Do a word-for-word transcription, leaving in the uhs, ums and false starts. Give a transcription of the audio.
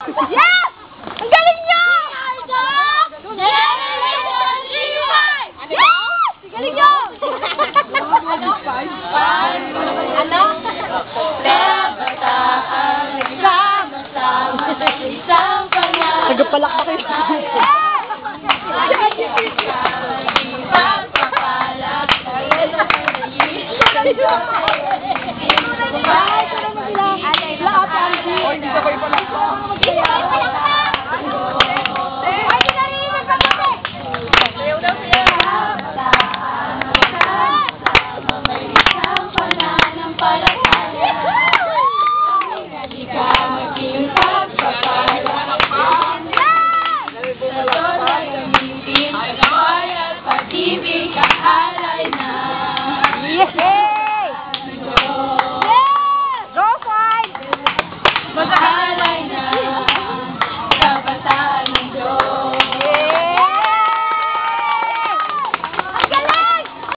Yes! Ang galing niyo! Generation G Y! Yes! Ang galing niyo! Ano? Ano? Lebataan, nagsama-sama sa isang pangalan. Nagpalakpak kayo. Pagpapalag,